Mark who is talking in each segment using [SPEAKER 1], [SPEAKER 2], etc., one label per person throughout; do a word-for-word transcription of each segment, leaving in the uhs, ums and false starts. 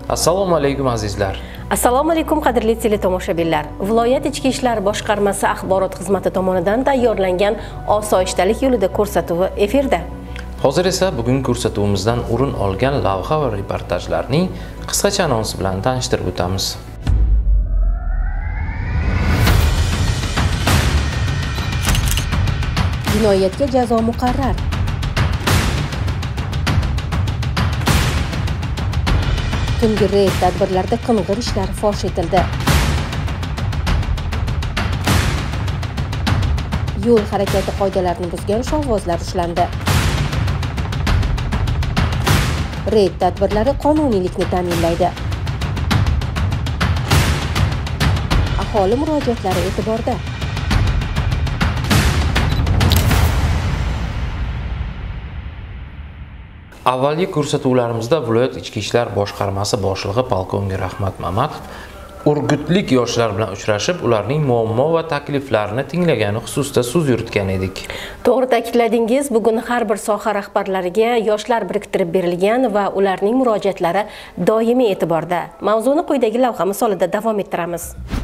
[SPEAKER 1] Assalomu alaykum azizlar.
[SPEAKER 2] Assalomu alaykum qadrli teletomoshabinlar. Viloyat Ichki ishlar boshqarmasi axborot xizmati tomonidan tayyorlangan osoyishtalik yo'lida ko'rsatuvi efirda.
[SPEAKER 1] Hozir esa bugun ko'rsatuvimizdan o'rin olgan lavha va reportajlarning qisqacha anonsi bilan tanishtirib o'tamiz.
[SPEAKER 2] Jinoyatga jazo muqarrar. Tungi reyd tadbirlarda qing'ir ishlar fosh etildi. Yo'l harakati qoidalarini buzgan shovvozlar ushlandi. Reyd tadbirlari qonuniylikni ta'minlaydi. Aholi murojaatlari e'tiborda.
[SPEAKER 1] Avvalgi ko'rsatuvlarimizda viloyat ichki ishlar boshqarmasi boshlig'i polkovnik Rahmat Mamatov urgutlik yoshlar bilan uchrashib, ularning muammo va takliflarini tinglagani xususida so'z yuritgan edik.
[SPEAKER 2] To'g'ri ta'kidladingiz, bugun har bir soha rahbarlariga yoshlar biriktirib berilgan va ularning murojaatlari doimiy e'tiborda. Mavzuni quyidagi lavha misolida davom ettiramiz.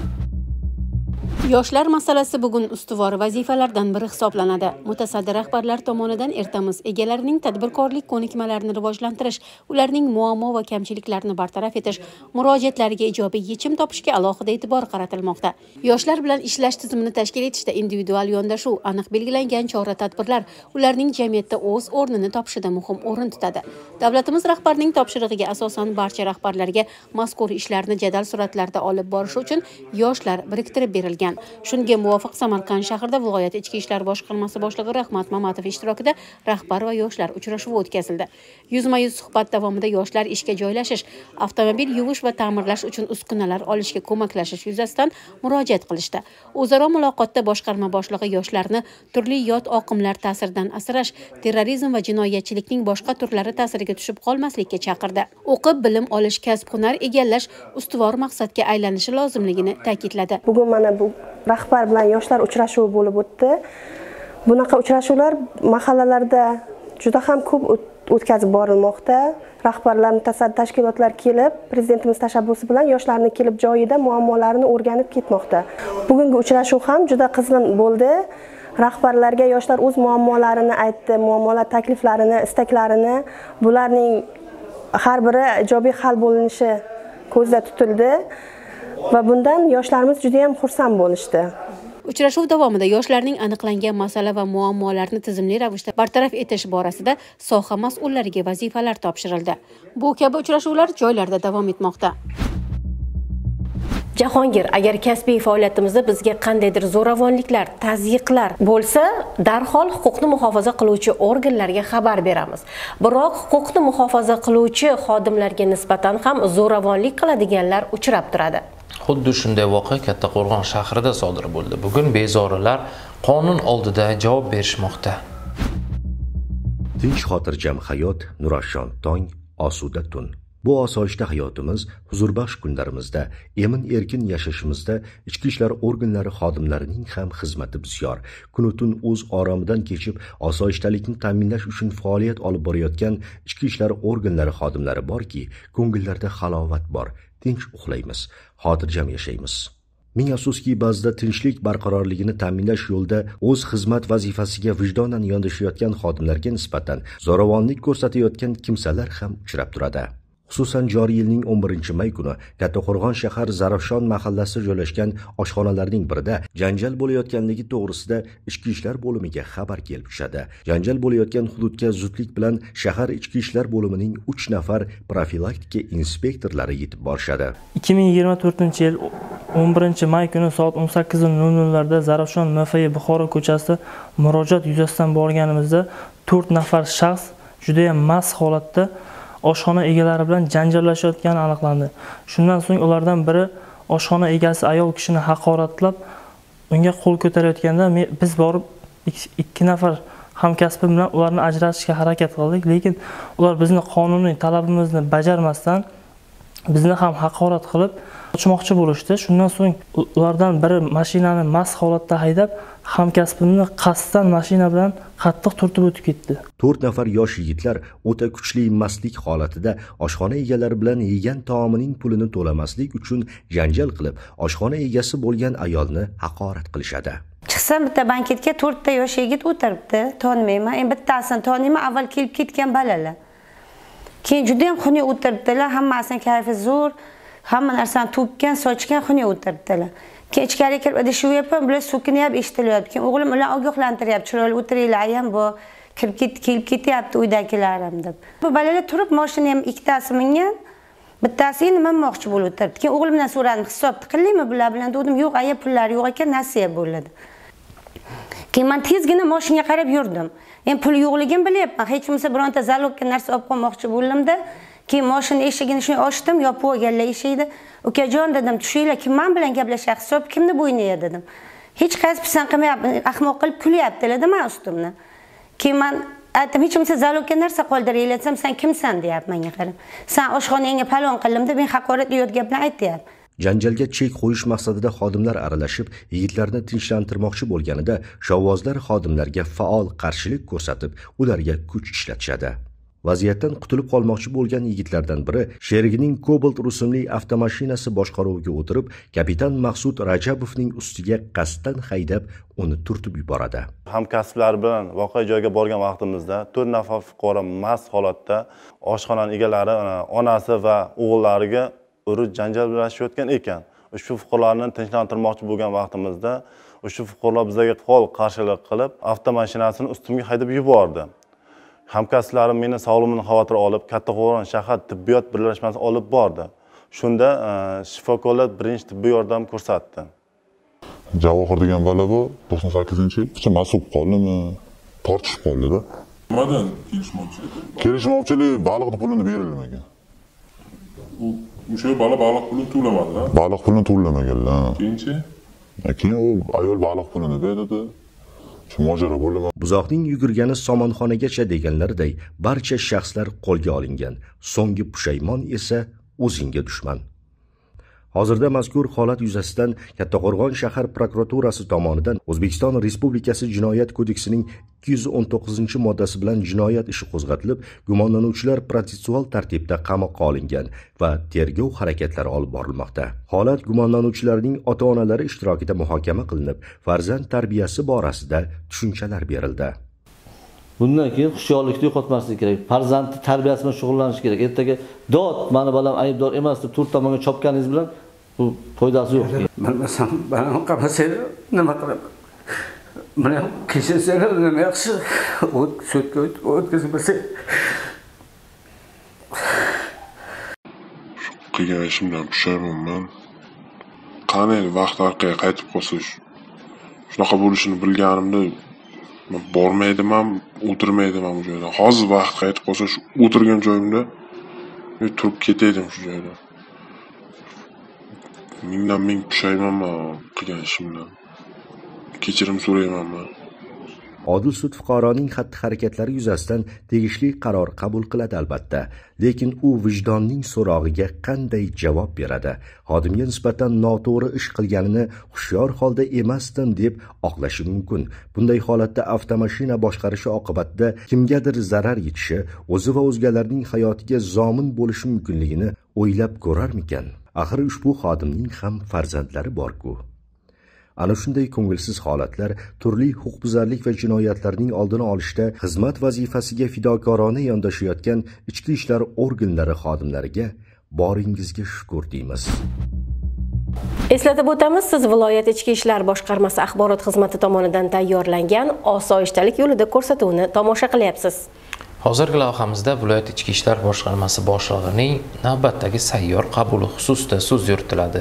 [SPEAKER 2] Yoshlar masalasi bugun ustuvor vazifalardan biri hisoblanadi. Mutasaddi rahbarlar tomonidan ertamiz egalarining tadbirkorlik ko'nikmalarini rivojlantirish, ularning muammo va kamchiliklarini bartaraf etish, murojaatlariga ijobiy yechim topishga alohida e'tibor qaratilmoqda. Yoshlar bilan ishlash tizimini tashkil etishda individual yondashuv, aniq belgilangan chora-tadbirlar ularning jamiyatda o'z o'rnini topishida muhim o'rin tutadi. Davlatimiz rahbarining topshirig'iga asosan barcha rahbarlarga mazkur ishlarni jadal sur'atlarda olib borish uchun yoshlar biriktirib berilgan. Shunga muvofiq Samarqand shahrida viloyat ichki ishlar boshqarmasi boshlig'i Rahmat Mamatov ishtirokida rahbar va yoshlar uchrashuvi o'tkazildi. Yuzma-yuz suhbat davomida yoshlar ishga joylashish, avtomobil yuvish va ta'mirlash uchun uskunalar olishga ko'maklashish yuzasidan murojaat qilishdi. O'zaro muloqotda boshqarma boshlig'i yoshlarni turli yot oqimlar ta'siridan asrash, terrorizm va jinoyatchilikning boshqa turlari ta'siriga tushib qolmaslikka chaqirdi. O'qib bilim olish, kasb-hunar egallash ustuvor maqsadga aylanishi lozimligini ta'kidladi.
[SPEAKER 3] Bugun mana bu rahbar bilan yoshlar uchrashuvi bo'lib o'tdi. Bunaqa uchrashuvlar mahallalarda juda ham ko'p o'tkazib borilmoqda. Rahbarlar, mutasaddi tashkilotlar kelib, prezidentimiz tashabbusi bilan yoshlarni kelib joyida muammolarini o'rganib ketmoqda. Bugungi uchrashuv ham juda qizg'in bo'ldi. Rahbarlarga yoshlar o'z muammolarini aytdi, muammolar, takliflarini, istaklarini, bularning har biri ijobiy hal bo'linishi ko'zda tutildi. Va bundan yoshlarimiz juda ham xursand bo'lishdi.
[SPEAKER 2] Uchrashuv davomida yoshlarning aniqlangan masala va muammolarni tizimli ravishda bartaraf etish borasida soha mas'ullariga vazifalar topshirildi. Bu kabi uchrashuvlar joylarda davom etmoqda. Jahongir, agar kasbiy faoliyatimizda bizga qandaydir zo'ravonliklar, tazyiqlar bo'lsa, darhol huquqni muhofaza qiluvchi organlarga xabar beramiz. Biroq huquqni muhofaza qiluvchi xodimlarga nisbatan ham zo'ravonlik qiladiganlar uchrab turadi.
[SPEAKER 1] Xuddi shunday voqea Kattaqo'rg'on shahrida sodir bo'ldi. Bugun bezorilar qonun oldida javob berishmoqda.
[SPEAKER 4] Tinch xotirjam hayot, nurafshon tong, osuda tun. Bu osoyishta hayotimiz, huzurbaxsh kunlarimizda, emin-erkin yashashimizda ichki ishlar organlari xodimlarining ham xizmati bisyor. Kun-tun o'z oromidan kechib, osoyishtalikni ta'minlash uchun faoliyat olib borayotgan ichki ishlar organlari xodimlari borki, ko'ngillarda halovat bor. Tinch uxlaymiz, xotirjam yashaymiz. Ming afsuski, ba'zida tinchlik barqarorligini ta'minlash yo'lida o'z xizmat vazifasiga vijdonan yondashayotgan xodimlarga nisbatan zo'ravonlik ko'rsatayotgan kimsalar ham uchrab turadi. Xususan joriy yilning o'n birinchi may kuni Kattaqo'rg'on shahar Zarafshon mahallasi joylashgan oshxonalarning birida janjal bo'layotganligi to'g'risida ichki ishlar bo'limiga xabar kelib tushadi. Janjal bo'layotgan hududga zudlik bilan shahar ichki ishlar bo'limining uch nafar profilaktika inspektorlari yetib borishadi.
[SPEAKER 5] ikki ming yigirma to'rtinchi yil o'n birinchi may kuni soat o'n sakkiz nol nol larda Zarafshon M F I Buxoro ko'chasida murojaat yuzasidan borganimizda to'rt nafar shaxs juda ham mast holatda oshxona egalari bilan janjallashayotgani aniqlandi. Shundan so'ng ulardan biri oshxona egasi ayol kishini haqoratlab, unga qo'l ko'tarayotganda biz borib ikki nafar hamkasbim bilan ularni ajratishga harakat qildik, lekin ular bizni qonuniy talabimizni bajarmasdan bizni ham haqorat qilib qochmoqchi bo'lishdi. Shundan so'ng ulardan biri mashinani mast holatda haydab hamkasbimni qasddan mashina bilan qattiq turtib o'tib ketdi.
[SPEAKER 4] to'rt nafar yosh yigitlar o'ta kuchli mastlik holatida oshxona egalari bilan yegan taomining pulini to'lamaslik uchun janjal qilib, oshxona egasi bo'lgan ayolni haqorat qilishadi.
[SPEAKER 6] Chiqsam bitta banketga to'rtta yosh yigit o'tiribdi, tonimayman. Endi bittasini toniman, avval kelib ketgan balalar. Keyin juda ham xunuk o'tiribdilar, hammasini kayfi zo'r, hamma narsani to'kkan, sochgan xunuk o'tiribdilar. Keyin ichkariga kirib idishni yupib, bular so'kinyapti, eshitilyapti. Keyin o'g'lim ularni ogohlantiryapti, chiroyli o'tiringlar, ham bu kirib ket, kelib ketyapti uydagilarim deb. Bu balalar turib, mashina ham ikkitasi mingan, bittasi nima moqchi bo'lib o'tiribdi. Keyin o'g'limdan so'radim, hisobni qilaymi bular bilan dedim, yo'q, aya pullar yo'q ekan, nasiya bo'ladi. Keyin men tezgina mashinaga qarab yurdim. Men pul yo'qligini bilyapman, hech kimsa bironta zalogga narsa olib qo'ymoqchi bo'ldim-da, keyin mashina eshigini shuni ochdim, yopib olganlar eshikni. Ukajon dedim, tushinglar, kim men bilan gaplashyapti, hisob kimni bo'yniga dedim. Hech qaysi pisand qilmayapti, ahmoq qilib kulyaptilar dedim ustimni. Keyin men aytdim, hech kimsa zalogga narsa qoldiringlar desam, sen kimsan deyapti menga qarab. Sen oshxonangga palon qildim deb men haqoratli yot gapni aytyapti.
[SPEAKER 4] Janjalga chek qo'yish maqsadida xodimlar aralashib, yigitlarni tinchlantirmoqchi bo'lganida shovvozlar xodimlarga faol qarshilik ko'rsatib, ularga kuch ishlatishadi. Vaziyatdan qutulib qolmoqchi bo'lgan yigitlardan biri sherigining Cobalt rusumli avtomashinasi boshqaruviga o'tirib, kapitan Maqsud Rajabovning ustiga qasddan haydab, uni turtib yuboradi.
[SPEAKER 7] Hamkasblar bilan voqea joyiga borgan vaqtimizda to'rt nafar fuqaro mast holatda oshxonaning egalari, onasi va o'g'illariga urib janjallashayotgan ekan. Ushbu fuqarolarni tinchlantirmoqchi bo'lgan vaqtimizda ushbu fuqarolar bizga faol qarshilik qilib, avtomashinasini ustimga haydab yubordi. Hamkasblarim meni sog'lig'imni xavotir olib, Kattaqo'rg'on shahar tibbiyot birlashmasiga olib bordi. Shunda shifokorlar birinchi tibbiy yordam ko'rsatdi.
[SPEAKER 8] Javohir degan bola bu to'qson sakkizinchi yil picha mas'ul qoldimi, tortishib qoldi-da.
[SPEAKER 9] Nimadan kelishmovchilik?
[SPEAKER 8] Kelishmovchilik baliqning pulini berilmagan.
[SPEAKER 9] U o'sha bola baliq pulini to'lamadi-da.
[SPEAKER 8] Baliq pulini to'lamaganlar.
[SPEAKER 9] Keyinchi?
[SPEAKER 8] Keyin u ayol baliq pulini berdi. Mojaro bo'ldi.
[SPEAKER 4] Buzoqning yugurgani somonxonagacha deganlarday barcha shaxslar qo'lga olingan. So'nggi pushaymon esa o'zingga dushman. Hozirda mazkur holat yuzasidan Kattaqo'rg'on shahar prokuraturasi tomonidan O'zbekiston Respublikasi Jinoyat kodeksining ikki yuz o'n to'qqizinchi moddasi bilan jinoyat ishi qo'zg'atilib, gumonlanuvchilar protsessual tartibda qamoqqa olingan va tergov harakatlari olib borilmoqda. Holat gumonlanuvchilarning ota-onalari ishtirokida muhokama qilinib, farzand tarbiyasi borasida tushunchalar berildi.
[SPEAKER 10] Bundan keyin hushyorlikni yo'qotmaslik kerak. Farzandni tarbiyasi bilan shug'ullanish kerak. Ertaga dod, meni bolam aybdor emas deb to'rt tomonga chopganingiz bilan bu foydasi yo'q.
[SPEAKER 11] Bilmasam, bana qarasangiz nima qilaman? Mana kechirsangiz nima yaxshi, o't sutga o'tkazib bersak.
[SPEAKER 9] Qilgan ishimdan pushaymonman. Qani vaqt orqaga qaytib qolsa, shunaqa bo'lishini bilganimda bormaydim ham, o'tirmaydim ham bu joyda. Hozir vaqt qaytib qolsa, shu o'tirgan joyimda turib ketaydim shu joyda. Mingdan ming pushaymonman qilgan ishimdan. Kechirim so'rayman.
[SPEAKER 4] Odil sud fuqaroning xatti-harakatlari yuzasidan tegishli qaror qabul qiladi albatta, lekin u vijdonning so'rog'iga qanday javob beradi? Xodimga nisbatan noto'g'ri ish qilganini hushyor holda emasdim deb oqlashi mumkin. Bunday holatda avtomashina boshqarishi oqibatida kimgadir zarar yetishi, o'zi va o'zgalarning hayotiga zomin bo'lishi mumkinligini o'ylab ko'rarmikan? Axir ushbu xodimning ham farzandlari bor-ku. Ana shunday ko'ngilsiz holatlar turli huquqbuzarlik va jinoyatlarning oldini olishda xizmat vazifasiga fidokorona yondashayotgan ichki ishlar organlari xodimlariga boringizga shukr deymiz.
[SPEAKER 2] Eslatib o'tamiz, siz viloyat ichki ishlar boshqarmasi axborot xizmati tomonidan tayyorlangan osoyishtalik yo'lida ko'rsatuvni tomosha qilyapsiz.
[SPEAKER 1] Hozirgi lavhamizda viloyat ichki ishlar boshqarmasi boshlig'ining navbatdagi sayyor qabuli xususida so'z yuritiladi.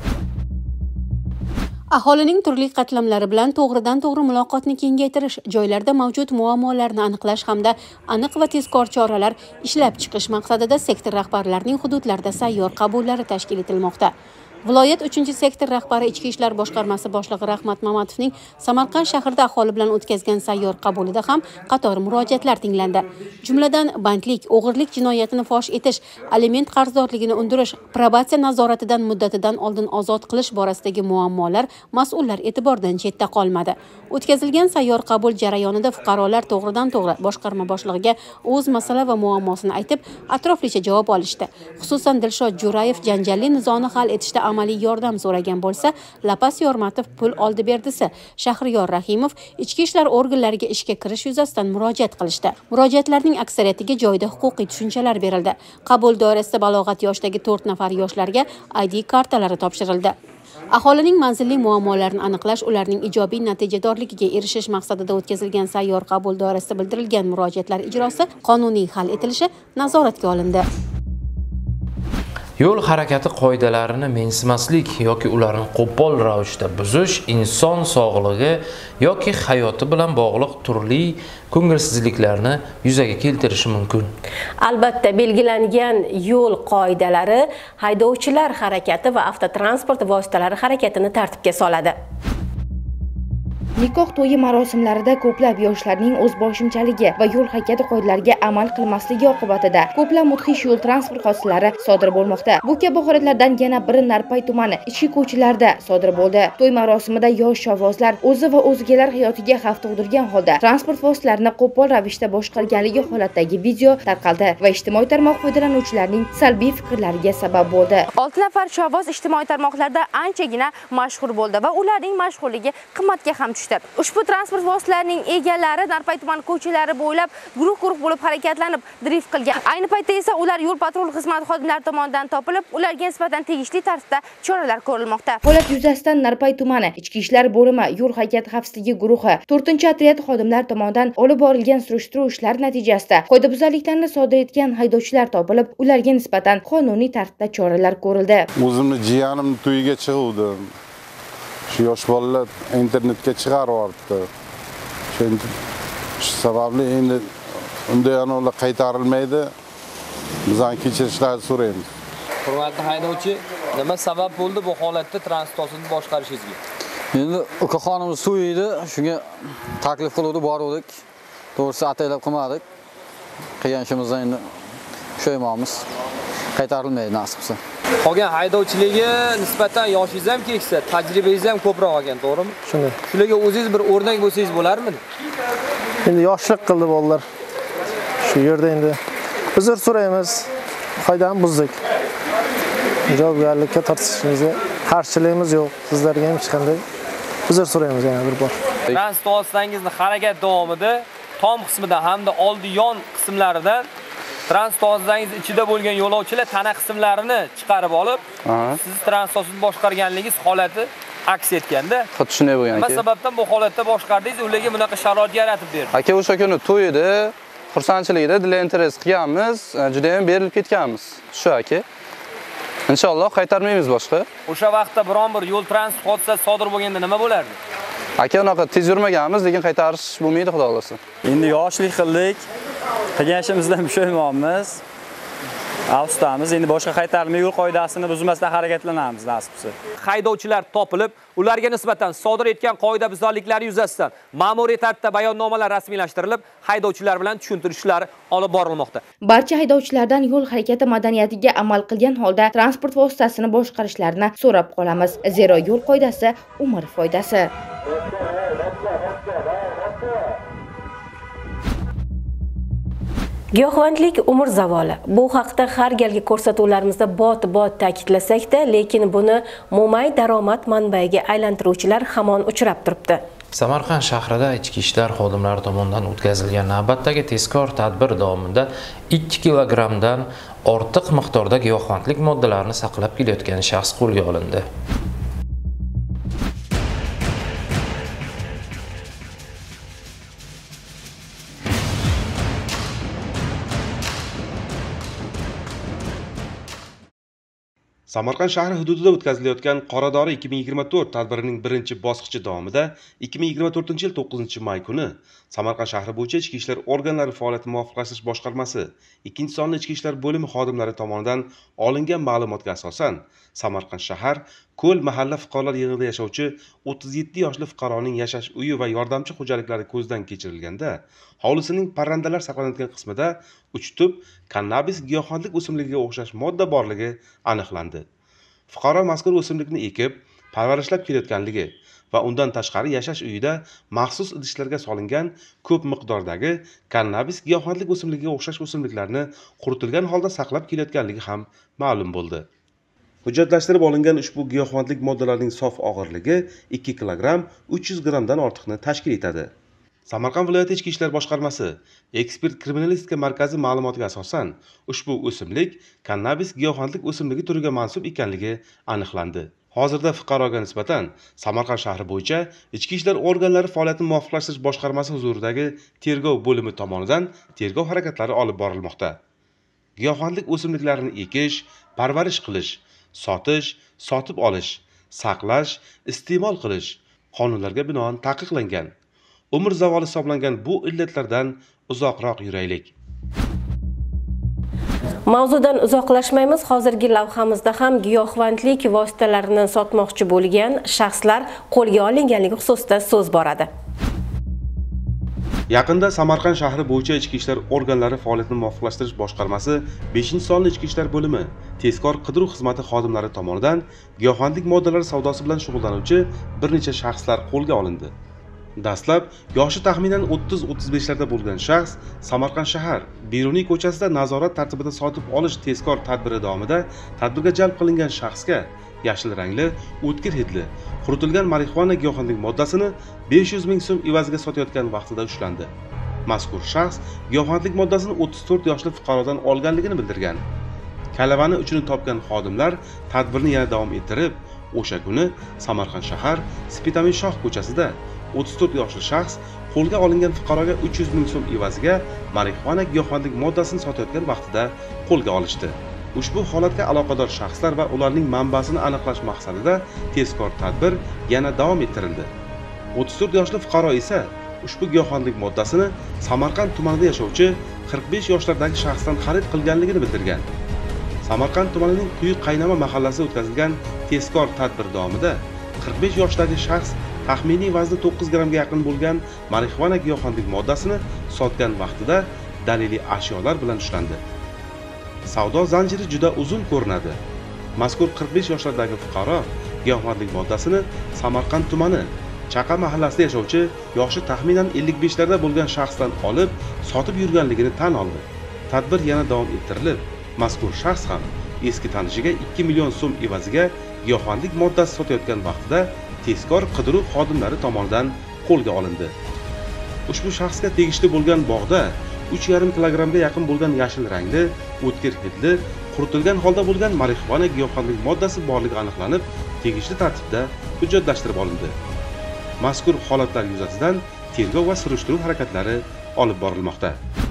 [SPEAKER 2] Aholining turli qatlamlari bilan to'g'ridan-to'g'ri muloqotni kengaytirish, joylarda mavjud muammolarni aniqlash hamda aniq va tezkor choralar ishlab chiqish maqsadida sektor rahbarlarining hududlarda sayyor qabullari tashkil etilmoqda. Viloyat uchinchi sektor rahbari Ichki ishlar boshqarmasi boshlig'i Rahmat Mamatovning Samarqand shahrida aholi bilan o'tkazgan sayyor qabulida ham qator murojaatlar tinglandi. Jumladan, bandlik, o'g'irlik jinoyatini fosh etish, aliment qarzdorligini undirish, probatsiya nazoratidan muddatidan oldin ozod qilish borasidagi muammolar mas'ullar e'tiboridan chetda qolmadi. O'tkazilgan sayyor qabul jarayonida fuqarolar to'g'ridan-to'g'ri boshqarma boshlig'iga o'z masala va muammosini aytib, atroflicha javob olishdi. Xususan, Dilshod Jo'rayev janjalli nizoni hal etishda amaliy yordam so'ragan bo'lsa, Lapas Yormatov pul oldi berdisi, Shahriyor Rahimov ichki ishlar organlariga ishga kirish yuzasidan murojaat qilishdi. Murojaatlarning aksariyatiga joyida huquqiy tushunchalar berildi. Qabul doirasida balog'at yoshdagi to'rt nafar yoshlarga I D kartalari topshirildi. Aholining manzilli muammolarini aniqlash, ularning ijobiy natijadorligiga erishish maqsadida o'tkazilgan sayyor qabul doirasida bildirilgan murojaatlar ijrosi qonuniy hal etilishi nazoratga olindi.
[SPEAKER 1] Yo'l harakati qoidalarini mensimaslik yoki ularni qo'pol ravishda buzish inson sog'lig'i yoki hayoti bilan bog'liq turli ko'ngilsizliklarni yuzaga keltirishi mumkin.
[SPEAKER 12] Albatta, belgilangan yo'l qoidalari haydovchilar harakati va avtotransport vositalari harakatini tartibga soladi.
[SPEAKER 13] Nikoh to'yi marosimlarida ko'plab yoshlarning o'zboshimchaligi va yo'l harakati qoidalariga amal qilmasligi oqibatida ko'plab mudhish yo'l transport hodisalari sodir bo'lmoqda. Bu kabi holatlardan yana biri Narpay tumani ichki ko'chalarida sodir bo'ldi. To'y marosimida yosh shovvozlar o'zi va o'zgalar hayotiga xavf tug'dirgan holda transport vositalarini qo'pol ravishda boshqarganligi holatdagi video tarqaldi va ijtimoiy tarmoq foydalanuvchilarining salbiy fikrlariga sabab bo'ldi.
[SPEAKER 14] olti nafar shovvoz ijtimoiy tarmoqlarda anchagina mashhur bo'ldi va ularning mashhurligi qimmatga ham tushdi. Ushbu transport vositalarining egalari Narpay tuman ko'chalari bo'ylab guruh-guruh bo'lib harakatlanib drift qilgan. Ayni paytda esa ular yo'l patrul xizmati xodimlari tomonidan topilib, ularga nisbatan tegishli tartibda choralar ko'rilmoqda.
[SPEAKER 13] Holat yuzasidan Narpay tumani Ichki ishlar bo'limi yo'l harakati xavfsizligi guruhi to'rtinchi otryad xodimlari tomonidan olib borilgan surishtiruv ishlari natijasida qoidabuzarliklarni sodir etgan haydovchilar topilib, ularga nisbatan qonuniy tartibda choralar ko'rildi.
[SPEAKER 15] O'zimni jiyanimning to'yiga chiquvdim. Shu yosh bolalar internetga chiqarib yuboribdi. Shu sababli endi unday ular qaytarilmaydi. Bizdan kechirishlarni so'raymiz.
[SPEAKER 16] Hurmatli haydovchi, nima sabab bo'ldi bu holatda transportni boshqarishingizga?
[SPEAKER 17] Endi ukaxonimiz to'ydi, shunga taklif qiluvdi, bordik. To'g'risi ataylab qilmadik. Qilgan ishimizdan endi pushaymonmiz. Qaytarilmaydi nasib bo'lsa.
[SPEAKER 16] Qolgan haydovchiligi nisbatan yoshingiz ham keksa, tajribangiz ham ko'proq ekan, to'g'rimi?
[SPEAKER 18] Shunday.
[SPEAKER 16] Shularga o'zingiz bir o'rnak bo'lsangiz bo'larmidi?
[SPEAKER 18] Endi yoshlik qildi bolalar. Shu yerda endi uzr so'raymiz. Qoidani buzdik. Javobgarlikka tortishimizga qarshiligimiz yo'q. Sizlarga ham hech qanday uzr so'raymiz yana bir bor.
[SPEAKER 16] Transport vositangizni harakat davomida tom qismidan hamda oldi yon qismlaridan transport vositangiz ichida bo'lgan yo'lovchilar tana qismlarini chiqarib olib, siz transportni boshqarganligingiz holati aks etganda.
[SPEAKER 17] Xuddi shunday bo'lgan
[SPEAKER 16] aka. Nima sababdan bu holatda boshqardingiz? Ularga bunaqa sharoit yaratib berdi.
[SPEAKER 17] Aka, o'sha kuni to'yida, xursandchilikda dil interes qilganmiz, juda ham berilib ketganmiz. Shu aka. Inshaalloh qaytarmaymiz boshqa.
[SPEAKER 16] O'sha vaqtda biron bir yo'l transport hodisasi sodir bo'lganda nima bo'lardi?
[SPEAKER 17] Aka, unaqa tez yurmaganmiz, lekin qaytarish bo'lmaydi, xudo xolasa.
[SPEAKER 19] Endi yoshlik qildik. Qilgan ishimizdan pushaymonmiz. Avstamiz, endi boshqa qaytarilma yo'l qoidasini buzmasdan harakatlanamiz nasib bo'lsa.
[SPEAKER 16] Haydovchilar topilib, ularga nisbatan sodir etgan qoidabuzarliklari yuzasidan ma'muriy tartibda bayonnomalar rasmiylashtirilib, haydovchilar bilan tushuntirishlar olib borilmoqda.
[SPEAKER 13] Barcha haydovchilardan yo'l harakati madaniyatiga amal qilgan holda transport vositasini boshqarishlarini so'rab qolamiz. Zero yo'l qoidasi umr foydasi.
[SPEAKER 12] Giyohvandlik umr zavoli. Bu haqda har galgi ko'rsatuvlarimizda bot-bot ta'kidlasak-da, lekin buni mo'may daromad manbaiga aylantiruvchilar hamon uchrab turibdi.
[SPEAKER 1] Samarqand shahrida ichki ishlar xodimlari tomonidan o'tkazilgan navbatdagi tezkor tadbir davomida ikki kilogrammdan ortiq miqdorda giyohvandlik moddalarini saqlab kelayotgan shaxs qo'lga olindi.
[SPEAKER 20] Samarqand shahri hududida o'tkazilayotgan Qoradori ikki ming yigirma to'rt tadbirining birinchi bosqichi davomida ikki ming yigirma to'rtinchi yil to'qqizinchi may kuni Samarqand shahri bo'yicha ichki ishlar organlari faoliyatini muvofiqlashtirish boshqarmasi ikkinchi sonli ichki ishlar bo'limi xodimlari tomonidan olingan ma'lumotga asosan Samarqand shahar Ko'l mahalla fuqarolar yig'inida yashovchi o'ttiz yetti yoshli fuqaroning yashash uyi va yordamchi xo'jaliklari ko'zdan kechirilganda hovlisining parrandalar saqlanayotgan qismida uch tub kannabis giyohvandlik o'simligiga o'xshash modda borligi aniqlandi. Fuqaro mazkur o'simlikni ekib, parvarishlab kelayotganligi va undan tashqari yashash uyida maxsus idishlarga solingan ko'p miqdordagi kannabis giyohvandlik o'simligiga o'xshash o'simliklarni quritilgan holda saqlab kelayotganligi ham ma'lum bo'ldi. Hujjatlashtirib olingan ushbu giyohvandlik moddalarining sof og'irligi ikki kilogramm uch yuz grammdan ortiqni tashkil etadi. Samarqand viloyati ichki ishlar boshqarmasi ekspert kriminalistika markazi ma'lumotiga asosan ushbu o'simlik kannabis giyohvandlik o'simligi turiga mansub ekanligi aniqlandi. Hozirda fuqaroga nisbatan Samarqand shahri bo'yicha ichki ishlar organlari faoliyatini muvofiqlashtirish boshqarmasi huzuridagi tergov bo'limi tomonidan tergov harakatlari olib borilmoqda. Giyohvandlik o'simliklarini ekish, parvarish qilish, sotish, sotib olish, saqlash, iste'mol qilish qonunlarga binoan taqiqlangan. Umr zavoli hisoblangan bu illatlardan uzoqroq yuraylik.
[SPEAKER 12] Mavzudan uzoqlashmaymiz. Hozirgi lavhamizda ham giyohvandlik vositalarini sotmoqchi bo'lgan shaxslar qo'lga olinganligi xususida so'z boradi.
[SPEAKER 20] Yaqinda Samarqand shahri bo'yicha ichki ishlar organlari faoliyatini muvofiqlashtirish boshqarmasi beshinchi sonli ichki ishlar bo'limi tezkor qidiruv xizmati xodimlari tomonidan giyohvandlik moddalari savdosi bilan shug'ullanuvchi bir necha shaxslar qo'lga olindi. Dastlab yoshi taxminan o'ttiz o'ttiz beshlarda bo'lgan shaxs Samarqand shahar Beruniy ko'chasida nazorat tartibida sotib olish tezkor tadbiri davomida tadbirga jalb qilingan shaxsga yashil rangli, o'tkir hidli, quritilgan marixuana giyohvandlik moddasini besh yuz ming so'm evaziga sotayotgan vaqtida ushlandi. Mazkur shaxs giyohvandlik moddasini o'ttiz to'rt yoshli fuqarodan olganligini bildirgan. Kalavani uchini topgan xodimlar tadbirni yana davom ettirib, o'sha kuni Samarqand shahar Spitamin Shoh ko'chasida o'ttiz to'rt yoshli shaxs qo'lga olingan fuqaroga uch yuz ming so'm evaziga marixuana giyohvandlik moddasini sotayotgan vaqtida qo'lga olishdi. Ushbu holatga aloqador shaxslar va ularning manbasini aniqlash maqsadida tezkor tadbir yana davom ettirildi. o'ttiz to'rt yoshli fuqaro esa ushbu giyohvandlik moddasini Samarqand tumanida yashovchi qirq besh yoshlardagi shaxsdan xarid qilganligini bildirgan. Samarqand tumanining Quyi Qaynama mahallasida o'tkazilgan tezkor tadbir davomida qirq besh yoshdagi shaxs taxminiy vazni to'qqiz grammga yaqin bo'lgan marixuana giyohvandlik moddasini sotgan vaqtida daliliy ashyolar bilan ushlandi. Savdo zanjiri juda uzun ko'rinadi. Mazkur qirq besh yoshlardagi fuqaro giyohvandlik moddasini Samarqand tumani Chaqa mahallasida yashovchi yoshi taxminan ellik beshlarda bo'lgan shaxsdan olib, sotib yurganligini tan oldi. Tadbir yana davom ettirilib, mazkur shaxs ham eski tanishiga ikki million so'm evaziga giyohvandlik moddasi sotayotgan vaqtida tezkor qidiruv xodimlari tomonidan qo'lga olindi. Ushbu shaxsga tegishli bo'lgan bog'da uch yarim kilogrammga yaqin bo'lgan yashil rangli, o'tkir hidli, quritilgan holda bo'lgan marixuana giyohvandlik moddasi borligi aniqlanib, tegishli tartibda hujjatlashtirib olindi. Mazkur holatlar yuzasidan tergov va surishtiruv harakatlari olib borilmoqda.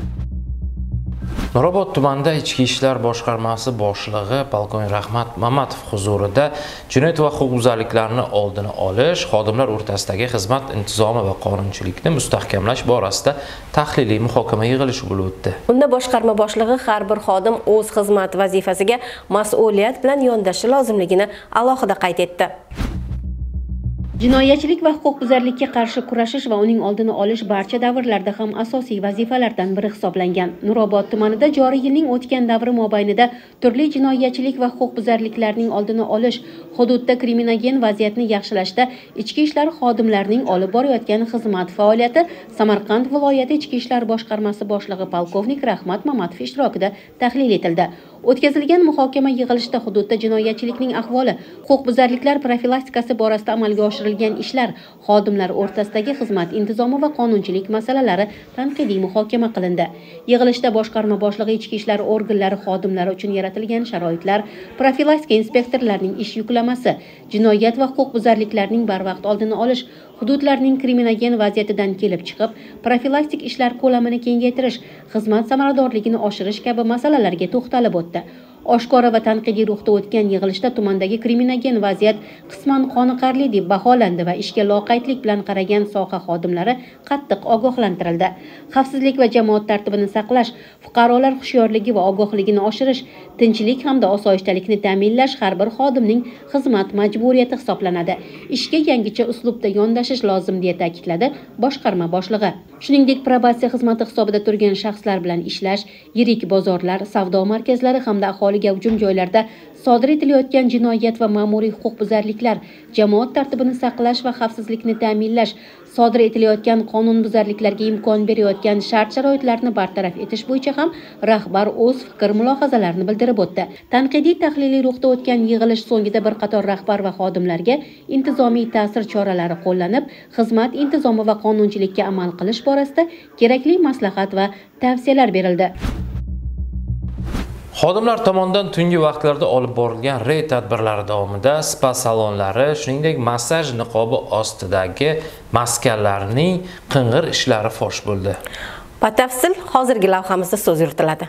[SPEAKER 1] Nurobod tumanida ichki ishlar boshqarmasi boshlig'i polkovnik Rahmat Mamatov huzurida jinoyat va huquqbuzarliklarni oldini olish, xodimlar o'rtasidagi xizmat intizomi va qonunchilikni mustahkamlash borasida tahliliy muhokama yig'ilishi bo'lib o'tdi.
[SPEAKER 12] Unda boshqarma boshlig'i har bir xodim o'z xizmat vazifasiga mas'uliyat bilan yondashishi lozimligini alohida qayd etdi.
[SPEAKER 2] Jinoyatchilik va huquqbuzarlikka qarshi kurashish va uning oldini olish barcha davrlarda ham asosiy vazifalardan biri hisoblangan. Nurobod tumanida joriy yilning o'tgan davri mobaynida turli jinoyatchilik va huquqbuzarliklarning oldini olish, hududda kriminogen vaziyatni yaxshilashda ichki ishlar xodimlarining olib borayotgan xizmat faoliyati Samarqand viloyati ichki ishlar boshqarmasi boshlig'i polkovnik Rahmat Mamatov ishtirokida tahlil etildi. O'tkazilgan muhokama yig'ilishida hududda jinoyatchilikning ahvoli, huquqbuzarliklar profilaktikasi borasida amalga oshirilgan ishlar, xodimlar o'rtasidagi xizmat intizomi va qonunchilik masalalari tanqidiy muhokama qilindi. Yig'ilishda boshqarma boshlig'i ichki ishlar organlari xodimlari uchun yaratilgan sharoitlar, profilaktika inspektorlarining ish yuklamasi, jinoyat va huquqbuzarliklarning barvaqt oldini olish, hududlarning kriminogen vaziyatidan kelib chiqib, profilaktik ishlar ko'lamini kengaytirish, xizmat samaradorligini oshirish kabi masalalarga to'xtalib o'tdi. Oshkora va tanqidiy ruhda o'tgan yig'ilishda tumandagi kriminogen vaziyat qisman qoniqarli deb baholandi va ishga loqaydlik bilan qaragan soha xodimlari qattiq ogohlantirildi. Xavfsizlik va jamoat tartibini saqlash, fuqarolar hushyorligi va ogohligini oshirish, tinchlik hamda osoyishtalikni ta'minlash har bir xodimning xizmat majburiyati hisoblanadi. Ishga yangicha uslubda yondashish lozim deya ta'kidladi boshqarma boshlig'i. Shuningdek, probatsiya xizmati hisobida turgan shaxslar bilan ishlash, yirik bozorlar, savdo markazlari hamda aholiga hujum joylarda sodir etilayotgan jinoyat va ma'muriy huquqbuzarliklar, jamoat tartibini saqlash va xavfsizlikni ta'minlash, sodir etilayotgan qonunbuzarliklarga imkon berayotgan shart-sharoitlarni bartaraf etish bo'yicha ham rahbar o'z fikr-mulohazalarini bildirib o'tdi. Tanqidiy tahliliy ruhda o'tgan yig'ilish so'ngida bir qator rahbar va xodimlarga intizomiy ta'sir choralari qo'llanib, xizmat intizomi va qonunchilikka amal qilish borasida kerakli maslahat va tavsiyalar berildi.
[SPEAKER 1] Xodimlar tomonidan tungi vaqtlarda olib borilgan reyd tadbirlari davomida spa salonlari, shuningdek massaj niqobi ostidagi maskanlarning qing'ir ishlari fosh bo'ldi.
[SPEAKER 12] Batafsil hozirgi lavhamizda so'z yuritiladi.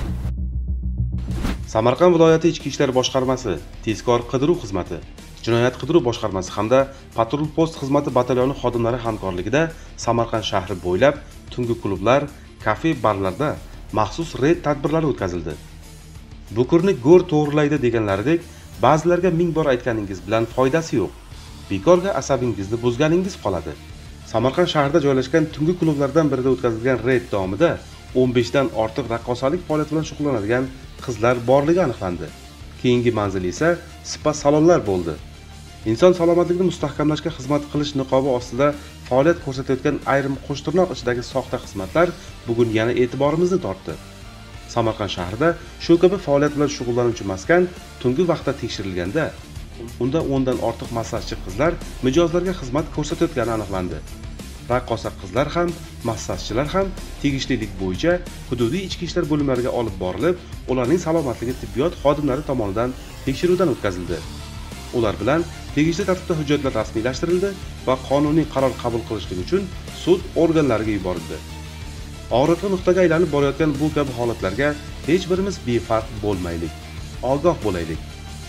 [SPEAKER 20] Samarqand viloyati Ichki ishlar boshqarmasi, tezkor qidiruv xizmati, jinoyat qidiruv boshqarmasi hamda patrul post xizmati batalyoni xodimlari hamkorligida Samarqand shahri bo'ylab tungi klublar, kafe, barlarda maxsus reyd tadbirlari o'tkazildi. Bu kurni go'r to'g'rilaydi deganlaridek, ba'zilarga ming bor aytganingiz bilan foydasi yo'q. Bekorga asabingizni buzganingiz qoladi. Samarqand shahrida joylashgan tungi klublardan birida o'tkazilgan reyd davomida o'n besh dan ortiq raqqosalik faoliyati bilan shug'ullanadigan qizlar borligi aniqlandi. Keyingi manzil esa spa salonlar bo'ldi. Inson salomatligini mustahkamlashga xizmat qilish niqobi ostida faoliyat ko'rsatayotgan ayrim qo'shtirnoq ichidagi soxta xizmatlar bugun yana e'tiborimizni tortdi. Samarqand shahrida shu kabi faoliyat bilan shug'ullanuvchi maskan tungi vaqtda tekshirilganda, unda o'n dan ortiq massajchi qizlar mijozlarga xizmat ko'rsatayotgani aniqlandi. Raqqosa qizlar ham, massajchilar ham tegishlilik bo'yicha hududiy ichki ishlar bo'limlariga olib borilib, ularning salomatligi tibbiyot xodimlari tomonidan tekshiruvdan o'tkazildi. Ular bilan tegishli tartibda hujjatlar rasmiylashtirildi va qonuniy qaror qabul qilishlik uchun sud organlariga yuborildi. Og'riqli nuqtaga aylanib borayotgan bu kabi holatlarga hech birimiz befarq bo'lmaylik, ogoh bo'laylik.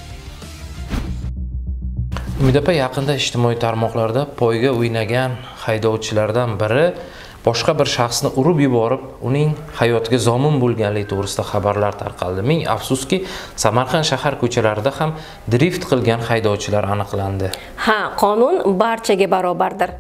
[SPEAKER 1] Umid opa, yaqinda ijtimoiy tarmoqlarda poyga o'ynagan haydovchilardan biri boshqa bir shaxsni urib yuborib, uning hayotiga zomin bo'lganligi to'g'risida xabarlar tarqaldi. Ming afsuski, Samarqand shahar ko'chalarida ham drift qilgan haydovchilar aniqlandi.
[SPEAKER 12] Ha, qonun barchaga barobardir.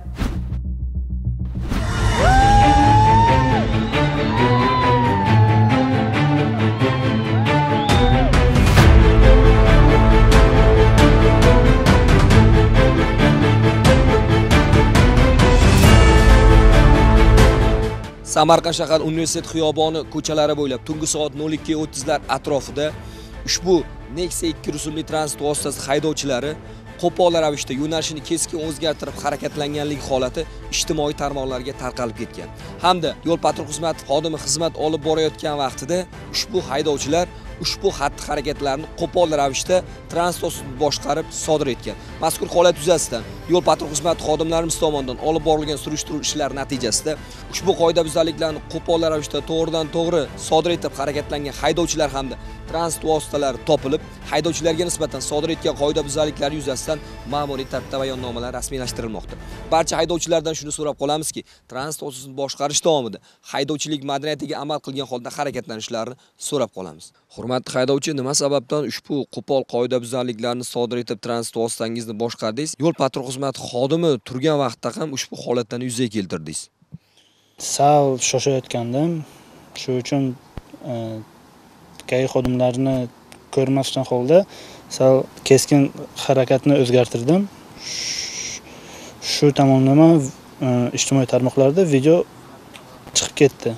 [SPEAKER 21] Samarqand shahar universitet xiyoboni ko'chalari bo'ylab tungi soat nol ikki o'ttizlar atrofida ushbu Nexia ikki rusumli transport vositasi haydovchilari qo'pol ravishda yo'nalishini keskin o'zgartirib harakatlanganligi holati ijtimoiy tarmoqlarga tarqalib ketgan. Hamda yo'l patrul xizmati xodimi xizmat olib borayotgan vaqtida ushbu haydovchilar ushbu xatti-harakatlarni qo'pol ravishda transportni boshqarib sodir etgan. Mazkur holat yuzasidan yo'l patrul xizmati xodimlarimiz tomonidan olib borilgan surishtiruv ishlari natijasida ushbu qoidabuzarliklarni qo'pol ravishda to'g'ridan-to'g'ri sodir etib harakatlangan haydovchilar hamda transport vositalari topilib, haydovchilarga nisbatan sodir etgan qoidabuzarliklar yuzasidan ma'muriy tartibda bayonnomalar rasmiylashtirilmoqda. Barcha haydovchilardan shuni so'rab qolamizki, transportni boshqarish davomida haydovchilik madaniyatiga amal qilgan holda harakatlanishlarini so'rab qolamiz. Hurmatli haydovchi, nima sababdan ushbu qo'pol qoidabuzarliklarni sodir etib transport vositangizni boshqardingiz? Yo'l patrul xizmati xodimi turgan vaqtda ham ushbu holatlarni yuzaga keltirdingiz.
[SPEAKER 5] Sal shoshayotgandim. Shu uchun kay xodimlarini ko'rmasdan holda sal keskin harakatni o'zgartirdim. Shu tomonlama ijtimoiy tarmoqlarda video chiqib ketdi.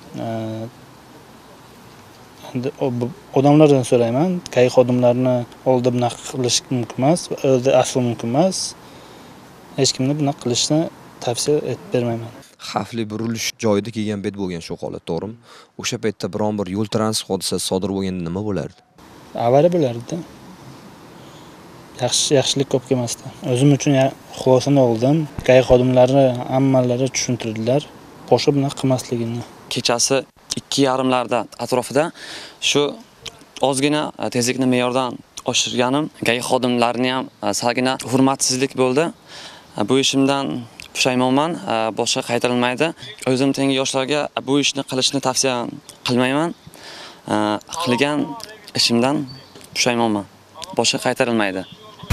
[SPEAKER 5] Odamlardan so'rayman, kay xodimlarini oldida bunaqa qilish mumkin emas, o'zi asli mumkin emas. Hech kimni bunaqa qilishni tavsiya etib bermayman.
[SPEAKER 21] Xavfli burilish joyida kelgan bet bo'lgan shu holat, to'g'rimi? O'sha paytda biron bir yo'l transport hodisasi sodir bo'lganda nima bo'lardi?
[SPEAKER 5] Avariya bo'lardi. Yaxshi yaxshilik ko'p kelmasdi. O'zim uchun xulosani oldim. Kay xodimlari hammalari tushuntirdilar, boshqa bunaqa qilmasligini.
[SPEAKER 22] Kechasi ikki yarimlarda atrofida shu
[SPEAKER 3] ozgina tezlikni me'yordan oshirganim, gay xodimlarini ham salgina hurmatsizlik bo'ldi. Bu ishimdan pushaymonman, boshqa qaytarilmaydi. O'zim tengi yoshlarga bu ishni qilishni tavsiya qilmayman. Qilgan ishimdan pushaymonman. Boshqa qaytarilmaydi.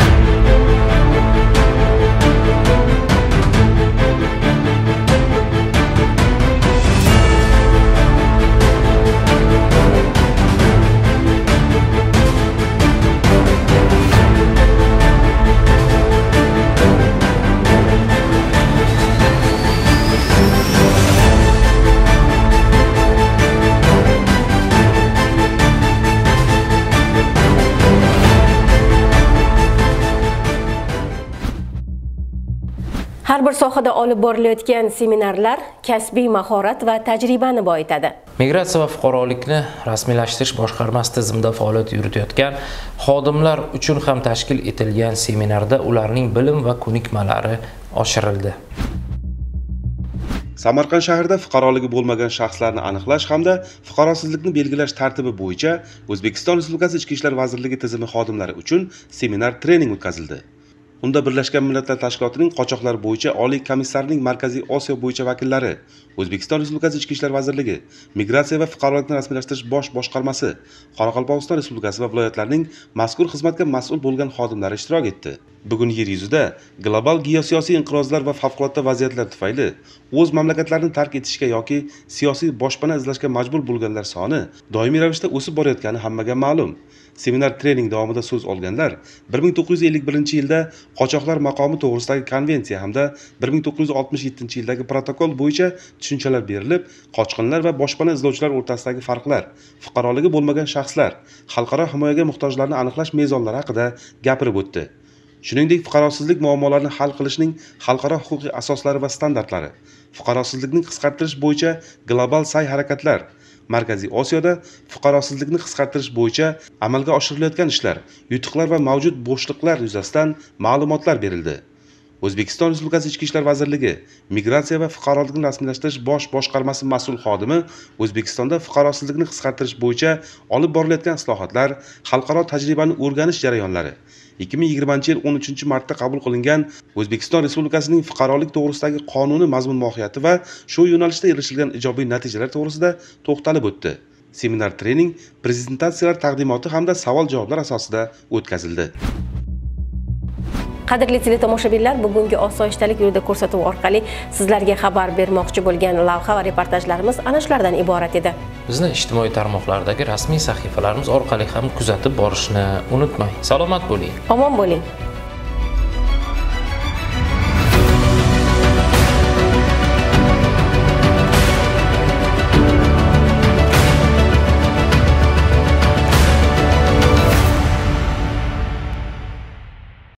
[SPEAKER 12] Har bir sohada olib borilayotgan seminarlar kasbiy mahorat va tajribani boyitadi.
[SPEAKER 1] Migratsiya va fuqarolikni rasmiylashtirish boshqarmasi tizimida faoliyat yuritayotgan xodimlar uchun ham tashkil etilgan seminarda ularning bilim va ko'nikmalari oshirildi.
[SPEAKER 20] Samarqand shahrida fuqaroligi bo'lmagan shaxslarni aniqlash hamda fuqarosizlikni belgilash tartibi bo'yicha O'zbekiston Respublikasi Ichki ishlar vazirligi tizimi xodimlari uchun seminar trening o'tkazildi. Unda Birlashgan Millatlar Tashkilotining qochoqlar bo'yicha Oliy komissarining Markaziy Osiyo bo'yicha vakillari, O'zbekiston Respublikasi Ichki ishlar vazirligi, Migratsiya va fuqarolikni rasmiylashtirish bosh boshqarmasi, Qoraqalpog'iston Respublikasi va viloyatlarning mazkur xizmatga mas'ul bo'lgan xodimlari ishtirok etdi. Bugun yer yuzida global geosiyosiy inqirozlar va favqulodda vaziyatlar tufayli o'z mamlakatlarini tark etishga yoki siyosiy boshpana izlashga majbur bo'lganlar soni doimiy ravishda o'sib borayotgani hammaga ma'lum. Seminar trening davomida so'z olganlar bir ming to'qqiz yuz ellik birinchi yilda qochoqlar maqomi to'g'risidagi konvensiya hamda bir ming to'qqiz yuz oltmish yettinchi yildagi protokol bo'yicha tushunchalar berilib, qochqinlar va boshpana izlovchilar o'rtasidagi farqlar, fuqaroligi bo'lmagan shaxslar, xalqaro himoyaga muhtojlarni aniqlash mezonlari haqida gapirib o'tdi. Shuningdek, fuqarosizlik muammolarini hal qilishning xalqaro huquqiy asoslari va standartlari, fuqarosizlikni qisqartirish bo'yicha global sa'y-harakatlar, Markaziy Osiyoda fuqarosizlikni qisqartirish bo'yicha amalga oshirilayotgan ishlar, yutuqlar va mavjud bo'shliqlar yuzasidan ma'lumotlar berildi. O'zbekiston Respublikasi Ichki ishlar vazirligi Migratsiya va fuqarolikni rasmiylashtirish bosh boshqarmasi mas'ul xodimi O'zbekistonda fuqarosizlikni qisqartirish bo'yicha olib borilayotgan islohotlar, xalqaro tajribani o'rganish jarayonlari, ikki ming yigirmanchi yil o'n uchinchi martda qabul qilingan O'zbekiston Respublikasining fuqarolik to'g'risidagi qonuni mazmun mohiyati va shu yo'nalishda erishilgan ijobiy natijalar to'g'risida to'xtalib o'tdi. Seminar trening, prezentatsiyalar taqdimoti hamda savol-javoblar asosida o'tkazildi.
[SPEAKER 12] Qadrli teletomoshabinlar, bugungi osoyishtalik yo'lida ko'rsatuv orqali sizlarga xabar bermoqchi bo'lgan lavha va reportajlarimiz ana shulardan iborat edi.
[SPEAKER 1] Bizni ijtimoiy tarmoqlardagi rasmiy sahifalarimiz orqali ham kuzatib borishni unutmang. Salomat bo'ling.
[SPEAKER 12] Omon bo'ling.